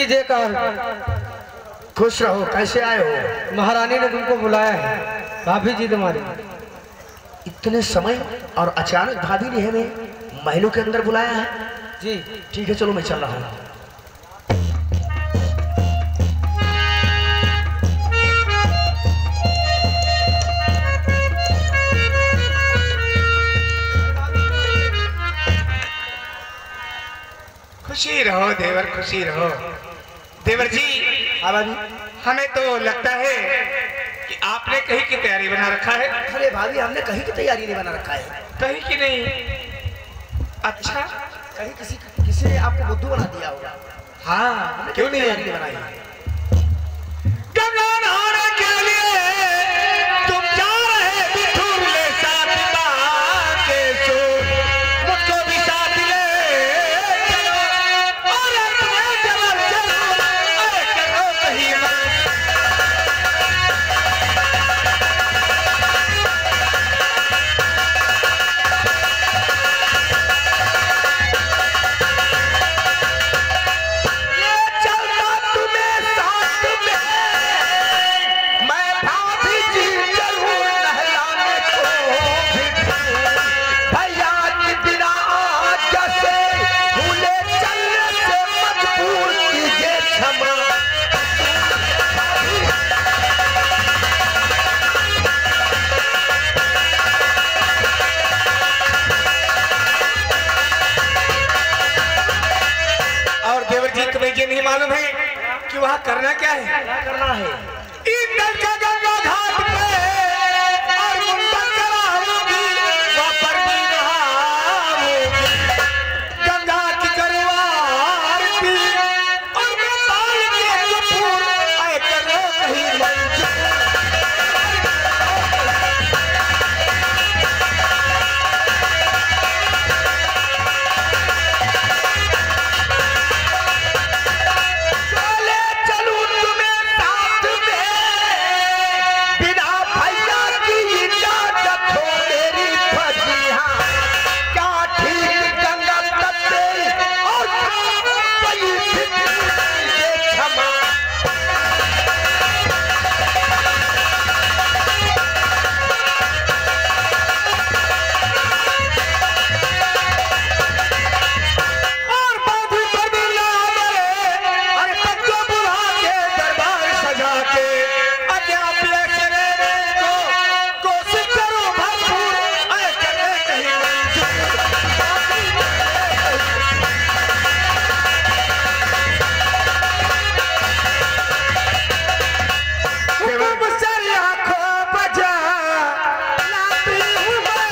की जयकार। खुश रहो। कैसे आए हो? महारानी ने तुमको बुलाया है, भाभी जी तुम्हारी। इतने समय और अचानक भाभी ने हमें महलों के अंदर बुलाया है जी। ठीक है, चलो मैं चल रहा हूँ। खुशी रहो देवर, खुशी रहो। देवर जी, हमें तो लगता है कि आपने कहीं की तैयारी बना रखा है। अरे भाभी, हमने कहीं की तैयारी नहीं बना रखा है। कहीं की नहीं? अच्छा, कहीं किसी ने आपको बुद्धू बना दिया होगा। हाँ, क्यों नहीं तैयारी बनाई है? गंगा नहाने के लिए तुम जा रहे बिठूरे साथ के सो, मुझको भी साथ ले चलो। अरे तुम्हें जबर चलो, अरे करो कहीं मत। ये चलता तुम्हें साथ में, मैं भाभी जी जरूर नहलाने को भैया की बिना आज्ञा से भूले चलने से मजबूर कीजिए क्षमा। और देवर जी, तुम्हें ये नहीं मालूम है कि वहाँ करना क्या है? क्या करना है? इंदल का गंगा घाट पे और मुंडन कराऊंगी, वहाँ पर भी नहाऊंगी। गंगा की करवार भी और मैं बाल के कपूर, आए करो कहीं मंजूर। चले चलूं तुम्हें साथ में, बिना भैया की इजाजत हो मेरी फजिया। क्या ठीक गंगा तत्ते और बड़ी ये क्षमा। और बाबू बदला मेरे, अरे तत्व बुला के दरबार सजा के अज्ञात लेसरे को कोशिश करो भरपूर, अरे करे कहीं मंजूर। हुक्म से आंखों बजा लाती हूँ मैं।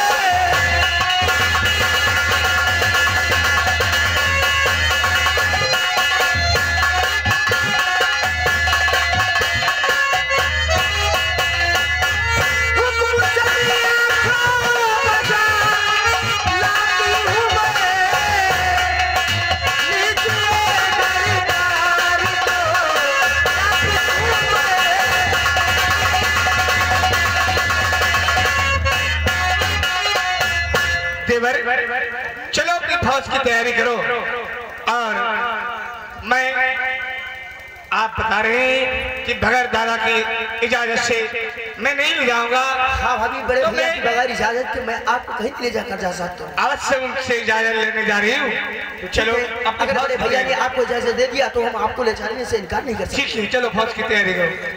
हुक्म से आंखों बजा लाती हूँ मैं। नीचे दरबार को लाती हूँ मैं। देवर, चलो अपनी फौज की तैयारी करो। और मैं, आप बता रहे हैं कि भगर दादा की इजाजत से मैं नहीं ले जाऊंगा। हाँ भाभी, बड़े तो भैया मैं- की बगैर इजाजत के मैं आपको कहीं ले जाकर जा सकता हूँ। अवश्य उनसे इजाजत लेने जा रही हूँ। तो चलो अपनी अगर फौज बड़े की भैया ने तैयारी- आपको इजाजत दे दिया तो हम आपको ले जाने से इनकार नहीं कर सकते। ठीक है, चलो फौज की तैयारी करो।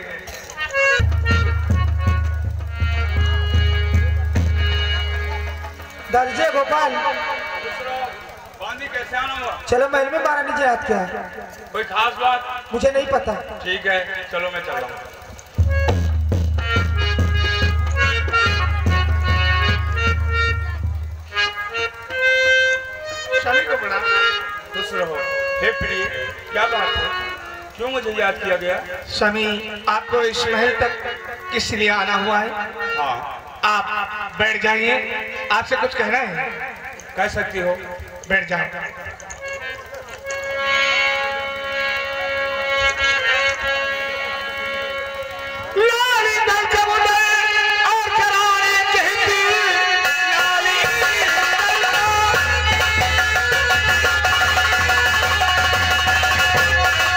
दर्जे गोपाल, बांदी कैसे आना हुआ? चलो महल में महारानी जी याद क्या है? कोई खास बात? मुझे नहीं पता। ठीक है, चलो मैं चल रहा हूँ। स्वामी को प्रणाम। खुश रहो। हे प्रिय, क्या बात है? क्यों मुझे याद किया गया? स्वामी, आपको इस महल तक किस लिए आना हुआ है? हाँ, आप बैठ जाइए, आपसे कुछ कहना है। कह सकती हो। बैठ जाओ। लाली दल जमुने और करारे कहती, लाली दल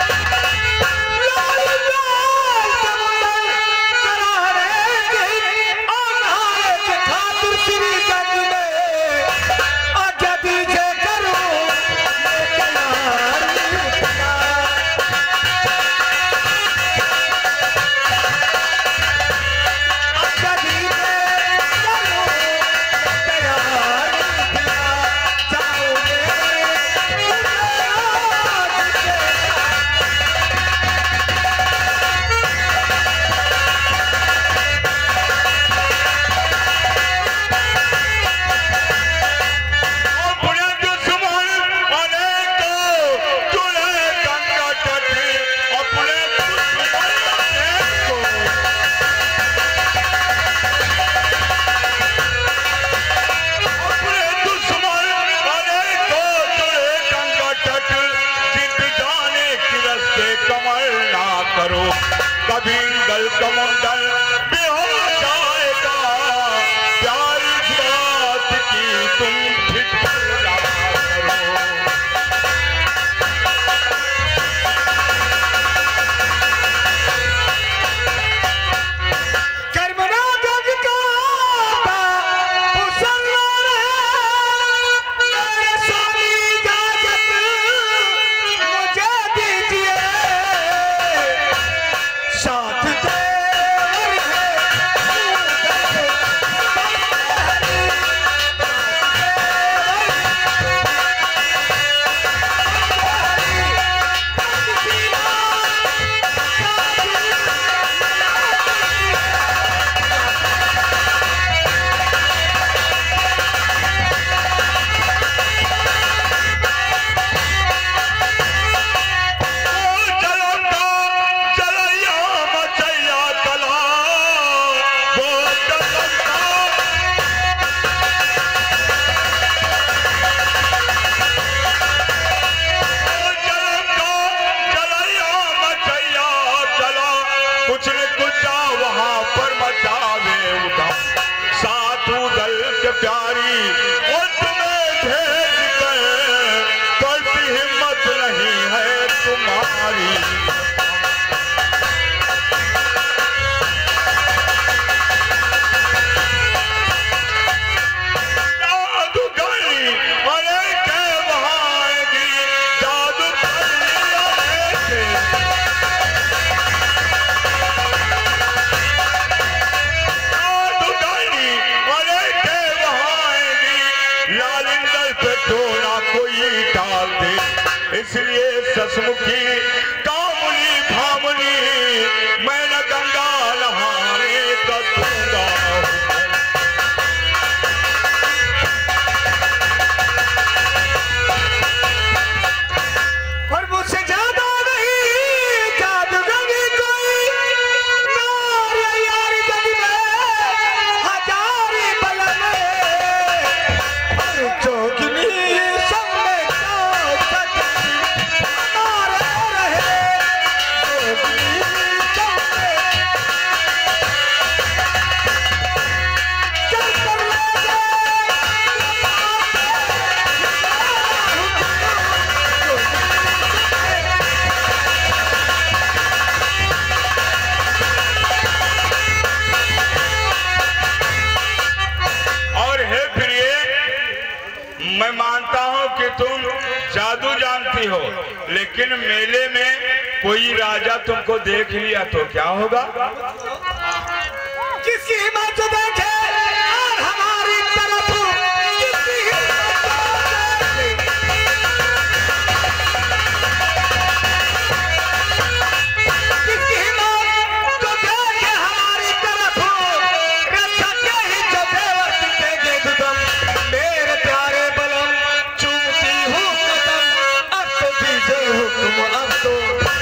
कमल कमंडल भी हो जाएगा, प्यार इस बात की तुम फिक्र ना करो। प्यारी और तुम्हें भेज कर करती हिम्मत नहीं है तुम्हारी। जादूगरी अरे के बहाएगी, जादूगरी अरे लालिंदर पे डोरा कोई डाल दे, इसलिए ससमुखी कामुनी भामुनी मैं न गंगा नहाने का दूंगा। और मुझसे ज्यादा नहीं जादूगरी कोई, नारे यार जग में हजारी बलन जोगिनी सब में हमारे रहे, जोगिनी सब में चल कर ले और हे प्रिय, मैं मानता हूं कि तुम जादू जानती हो, लेकिन मेले में कोई राजा तुमको देख लिया तो क्या होगा? किसकी हिम्मत देखे और हमारी तरफ किसकी हिम्मत किसकी हिम्मत तो देखे हमारी तरफ, रक्षा के ही जो देवर देंगे दुदम, मेरे प्यारे बलम चूमती हूँ कदम, अब तो दीजिए हुक्म अब तो।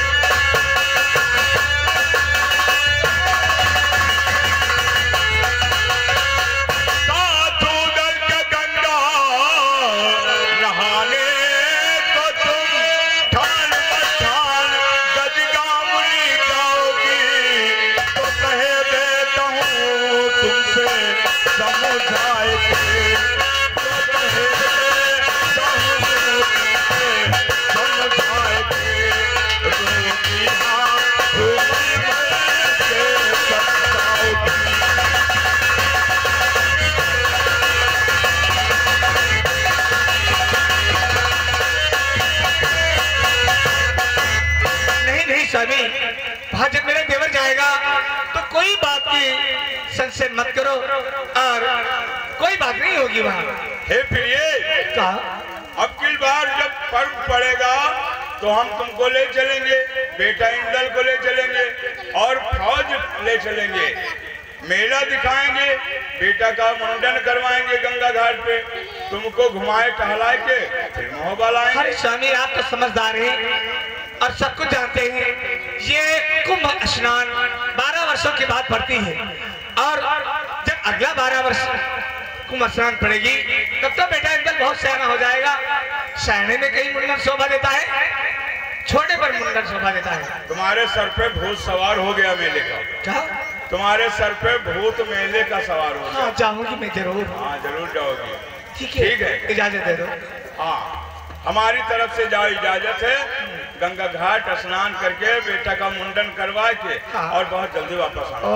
स्वामी, वहां जब मेरा देवर जाएगा तो कोई बात की संशय मत करो और कोई बात नहीं होगी वहां। हे प्रिय, अब की बार जब पर्व पड़ेगा तो हम तुमको ले चलेंगे, बेटा इंदल को ले चलेंगे और फौज ले चलेंगे, मेला दिखाएंगे, बेटा का मुंडन करवाएंगे गंगा घाट पे, तुमको घुमाए टहलाए के फिर मोहबा लाएंगे। अरे स्वामी, आप तो समझदार हैं और सब कुछ जानते हैं। ये कुंभ स्नान 12 वर्षों के बाद पड़ती है और जब अगला 12 वर्ष कुंभ स्नान पड़ेगी तब तो बेटा इंदल बहुत सयाना हो जाएगा। सयाने में कहीं मुंडन शोभा देता है? छोटे पर मुंडन शोभा देता है। तुम्हारे सर पे भूत सवार हो गया मेले का। क्या? तुम्हारे सर पे भूत मेले का सवार हो गया। हाँ जाऊंगी मैं जरूर। हाँ जरूर जाओगी। ठीक है, ठीक है, इजाजत दे दो। हाँ हमारी तरफ से जाओ, इजाजत है। गंगा घाट स्नान करके बेटा का मुंडन करवा के हाँ। और बहुत जल्दी वापस आना।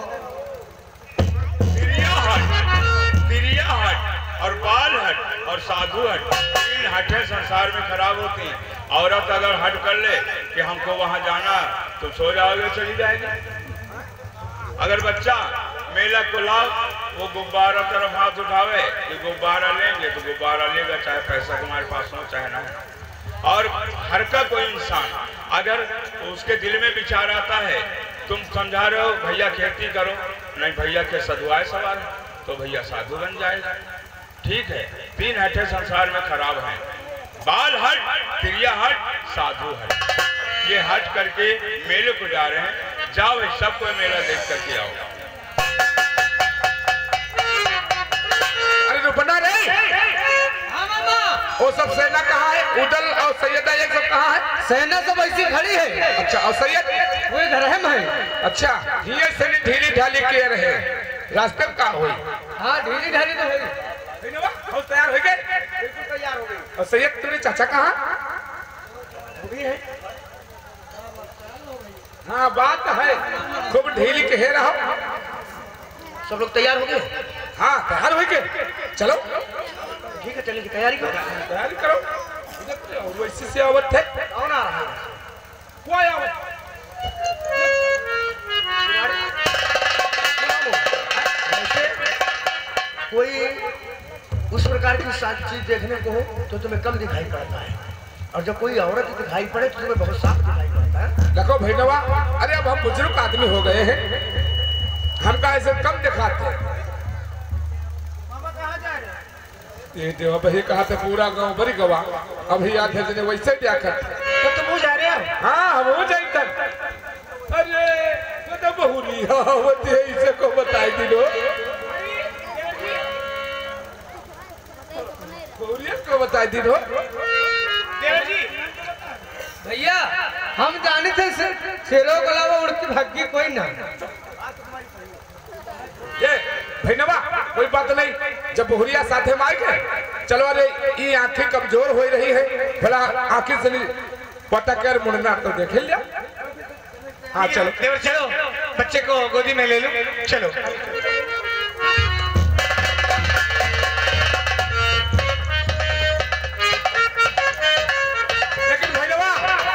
तिरिया हट और बाल हट और साधु हट, 3 हटें संसार में खराब होती हैं। औरत अगर हट कर ले कि हमको वहां जाना, तो सो जाओगे, चली जाएगी। अगर बच्चा मेला को लाओ, वो गुब्बारा तरफ हाथ उठावे कि गुब्बारा लेंगे, तो गुब्बारा लेगा, चाहे पैसा तुम्हारे पास हो चाहे ना हो। और हर का कोई इंसान अगर उसके दिल में विचार आता है, तुम समझा रहे हो भैया खेती करो, नहीं भैया के सदुआए सवाल, तो भैया साधु बन जाएगा। ठीक है, 3 हटें संसार में खराब हैं, बाल हट, क्रिया हट, साधु हट। ये हट करके मेले को जा रहे हैं। जाओ सबको मेला देख करके आओ। अरे रुकना रे। वो सब सेना कहाँ है? उदल और सैयदा ये सब कहाँ है? सेना सब ऐसी खड़ी है। अच्छा, और सैयद वो घर है। अच्छा, ये से ढीली ढाली के रहे रास्ते में कहाँ हुई? हाँ ढीली ढाली तो हुई। तैयार हो गए? बिल्कुल तैयार हो गई। और सैयद तुम्हारे चाचा कहाँ? वो भी है। हाँ बात है, खूब ढीली के रहो। सब लोग तैयार हो गए? हाँ तैयार हो गए, चलो ठीक है, चलिए तैयारी करो। तैयारी करो। वैसे से आवत है। कौन आ रहा है? कोई आवत? कोई उस प्रकार की सारी चीज देखने को हो तो तुम्हें कम दिखाई पड़ता है, और जब कोई औरत दिखाई पड़े तो तुम्हें बहुत साफ दिखाई पड़ता है। देखो भैरवा, अरे अब हम बुजुर्ग आदमी हो गए हैं, हमका ऐसे कम दिखाते हैं। मामा कहाँ जा रहे हैं? ये देवा भाई कहा था पूरा गांव बड़ी गवा, अभी याद है जने वैसे क्या करते। तो तुम वो जा रहे हो? हाँ हम हो जाए तक। अरे वो तो बहुरी होती है, इसे को बताई दिलो। बहुरिया को बताई दिलो। भैया हम जाने थे शेरों के अलावा उड़ती भाग्य कोई ना। ये भैनवा कोई बात नहीं, जब बहुरिया साथे में आए चलो। अरे ये आंखें कमजोर हो रही है, भला आंखें से पटकर मुड़ना तो देख लिया। हाँ चलो देवर चलो, बच्चे को गोदी में ले लो, चलो। लेकिन भैरवा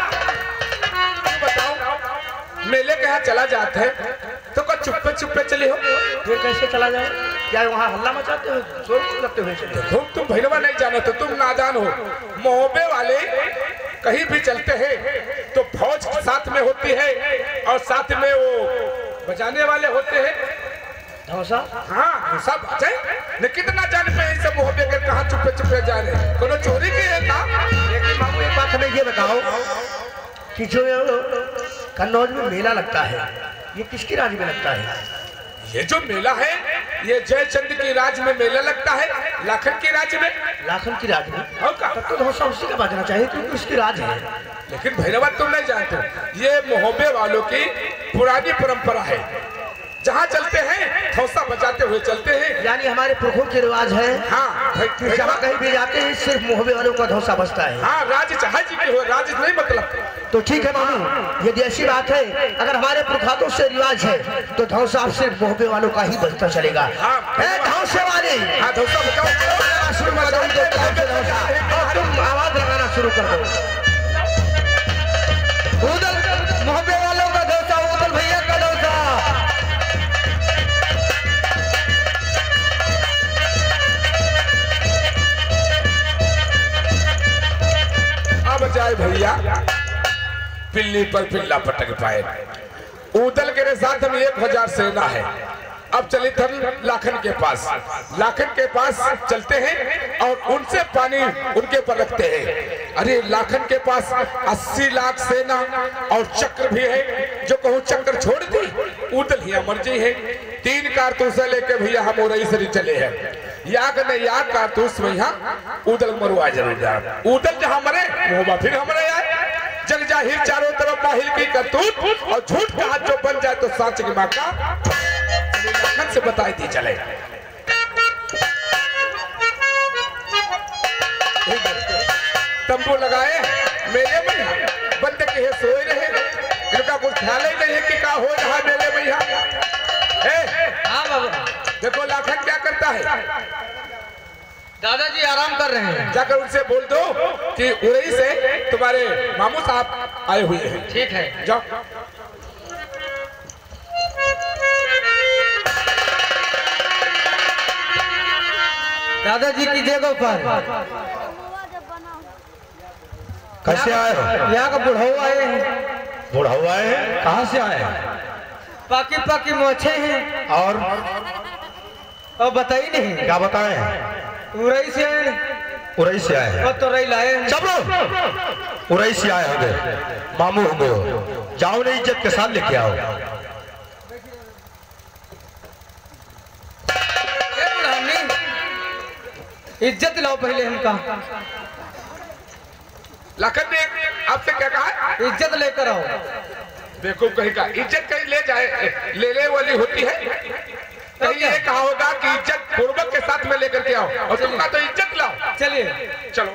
बताओ, मेले के यहाँ चला जाते हैं तो कुछ चुप्पे चुप्पे चले हो? ये कैसे चला जाए? क्या वहाँ हल्ला मचाते हो, शोर करते हुए चले? तुम भैरवा नहीं जानो तो तुम नादान हो। मोहब्बे वाले कहीं भी चलते हैं तो फौज साथ में होती है और साथ में वो बजाने वाले होते हैं। धौसा? हाँ सब जाए, लेकिन कितना जान पे सब मोहब्बे के कहाँ चुप्पे चुप्पे जा रहे हैं? कोनो चोरी की है ना? लेकिन मामू एक बात हमें ये बताओ कि जो कन्नौज में मेला लगता है, ये किसकी राज में लगता है? ये जो मेला है ये जयचंद की राज में मेला लगता है, लाखन की राज में। लाखन की राज में? और का? तब तो धौसा उसी का बाजना चाहिए क्योंकि उसकी राज है। लेकिन भैरवा तुम नहीं जानते, ये मोहब्बे वालों की पुरानी परंपरा है। जहाँ चलते हैं धौसा बजाते हुए चलते हैं। यानी हमारे पुरखों के रिवाज है। हाँ कि जहाँ कहीं भी जाते हैं सिर्फ मोहब्बे वालों का धौसा बजता है। हाँ राज चाहे जी के हो, राज नहीं मतलब। तो ठीक है मामू, यदि ऐसी बात है, अगर हमारे पुरखातों से रिवाज है तो धौसा अब सिर्फ मोहब्बे वालों का ही बजता चलेगा। हाँ धौसे वाले, हाँ धौसा बजाओ, शुरू और तुम आवाज लगाना शुरू कर दो। उदल मोहब्बे वालों का धौसा, उदल भैया का धौसा। अब जाए भैया पिल्ली पर पिल्ला पटक पाए। उदल के साथ में 1000 सेना है। अब चले थे लाखन के पास। लाखन के पास चलते हैं और उनसे पानी उनके पर रखते हैं। अरे लाखन के पास 80 लाख सेना और चक्र भी है, जो कहूँ चक्र छोड़ दी। उदल ही मर्जी है, 3 कारतूस लेके भैया हम उरई से चले हैं। याग ने याग कारतूस में यहाँ उदल मरुआ जरूर जा। उदल जहाँ मरे मोहब्बा फिर हमारे आए। जग जाहिर चारों तरफ माहिल की करतूत और झूठ का हाथ जो बन जाए तो साच की माँ का लाखन से बताई दी चले। तंबू लगाए मेले में बंद के सोए रहे, इनका कुछ ख्याल ही नहीं है कि क्या हो रहा मेले में यहाँ। हाँ बाबा। देखो लाखन क्या करता है, दादाजी आराम कर रहे हैं। जाकर उनसे बोल दो कि उड़ई से तुम्हारे मामू साहब आए हुए हैं। ठीक है, जाओ। दादाजी की जगह पर कैसे आए हो? यहाँ का बुढ़ऊ आए हैं। बुढ़ऊ आए हैं? कहाँ से आए हैं? पाकी पाकी मोछे हैं और बताई नहीं। क्या बताए? उरई से उरई से आए हैं। और तो रई लाए हैं। चलो उरई से आए होंगे, मामू होंगे हो। जाओ ने इज्जत के साथ लेके आओ। इज्जत लाओ पहले हमका। लाखन ने आपसे क्या कहा? इज्जत लेकर आओ। देखो कहीं का इज्जत कहीं ले जाए ले वाली होती है। कहीं ये कहा होगा कि इज्जत पूर्वक के साथ में लेकर के आओ, और तुमका तो इज्जत लाओ। चलिए चलो।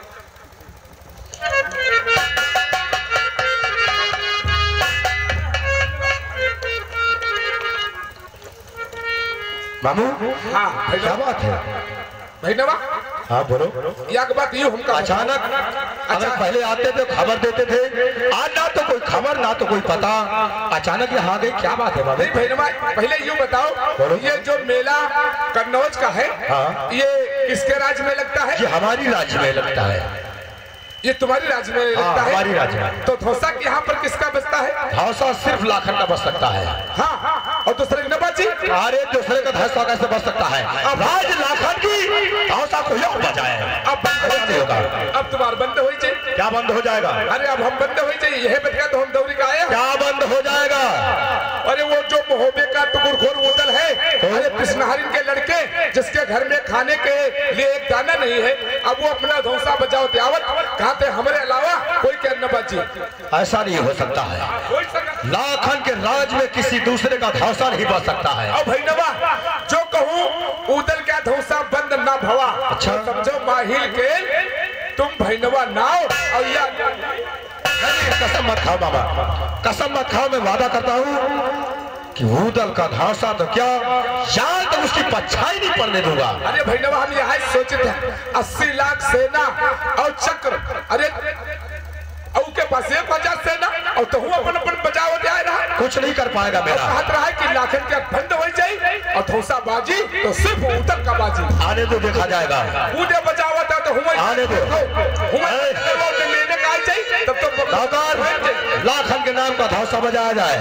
मामू हाँ क्या बात है? भैनवा हाँ बोलो। यह बात यूं हमका अचानक अगर पहले आते थे खबर देते थे, आज ना तो कोई खबर ना तो कोई पता, अचानक यहाँ आ गई, क्या बात है? नहीं भैनवा पहले यूं बताओ, ये जो मेला कन्नौज का है, हाँ। ये किसके राज्य में लगता है? ये हमारी राज्य में लगता है। ये तुम्हारी राज्य में लगता है? हमारी राज्य में। तो धौसा के यहाँ पर किसका बसता है? धौसा सिर्फ लाखन का बच सकता है। हाँ, और दूसरे की नबाजी? अरे दूसरे का धौसा कैसे बच सकता है? अब राज लाखन की धौसा को योग बजाए। अब बंद नहीं होगा। अब तुम्हारा बंद हो जाए। क्या बंद हो जाएगा? अरे अब हम बंद हो जाए, यह बतिया तो हम दौरी का आया। क्या बंद हो जाएगा? अरे वो जो मोहबे का टुकुरखोर उदल है, अरे कृष्णहरिन के लड़के जिसके घर में खाने के लिए एक दाना नहीं है, अब वो अपना धौसा बजाओ त्यावत कहते हमारे अलावा कोई क्या नबाजी। ऐसा नहीं हो सकता है। लाखन के राज में किसी दूसरे का धौसा नहीं बच सकता है। अब भैनवा जो कहूँ उदल का धौसा बंद ना भवा। अच्छा। तो समझो माहिल के तुम भैनवा नाव और या कसम मत खाओ बाबा, कसम मत खाओ। मैं वादा करता हूँ कि उदल का धौसा तो क्या यार तो उसकी परछाई नहीं पड़ने दूंगा। अरे भैनवा हम यहाँ सोचे थे 80 लाख सेना और चक्र, अरे के पास 1000 सेना और तो अपन अपन बचाव दे रहा, कुछ नहीं कर पाएगा मेरा। कहत रहा है कि लाखन के बंद हो जाए और धौसा बाजी तो सिर्फ उदल का बाजी। आने दो, देखा जाएगा। उदय बचावत है तो हुआ आने दो। लेने का आई चाहिए तब तो लाखन के नाम का धौसा बजाया जाए।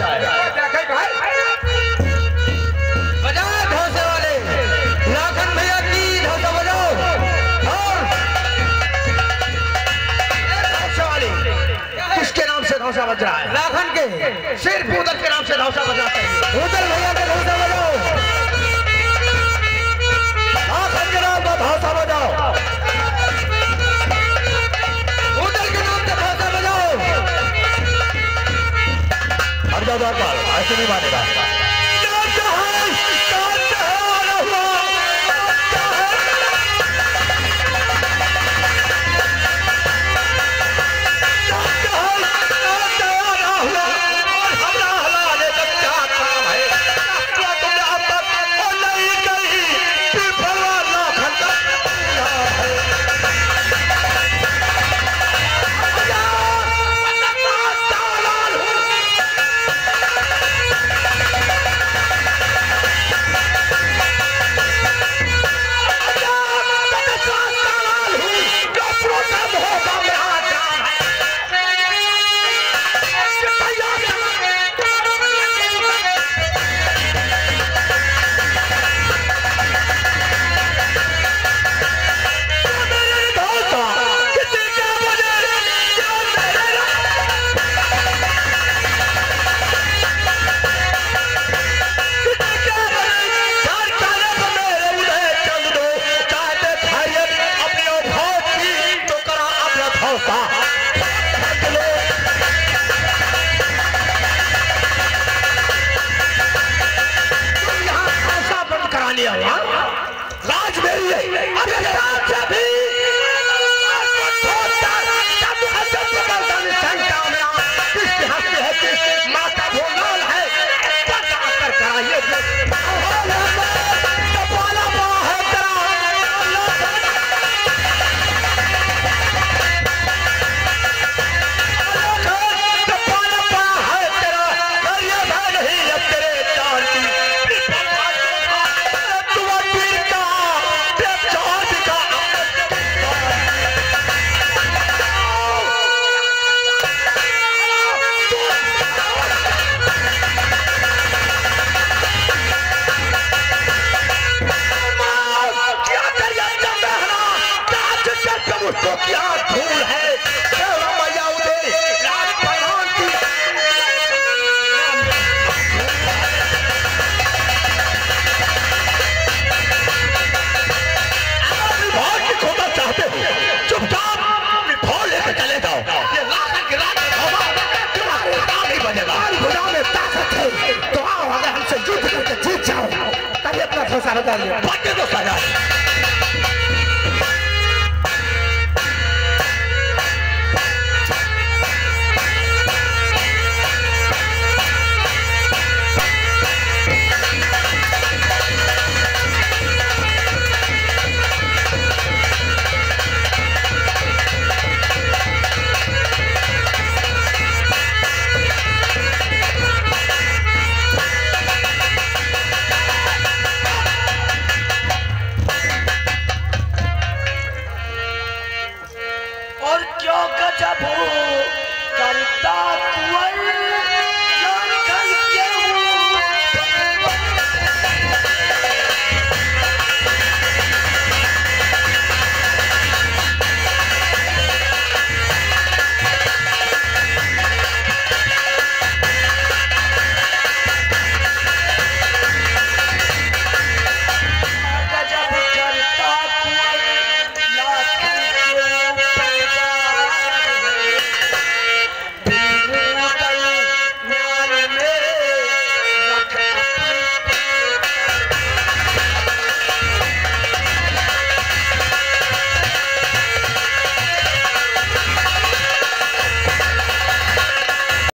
बजाओ धौसे वाले, लाखन भैया की धौसा बजाओ। धौसा वाले किसके नाम से धौसा बज रहा है? लाखन के, सिर्फ उदल के नाम से धौसा बजाते हैं। उदल भैया के धौसा बजाओ। लाखन के नाम का धौसा बजाओ। उदल के नाम से धौसा बजाओ। हर जगह पर ऐसे नहीं मानेगा। सारा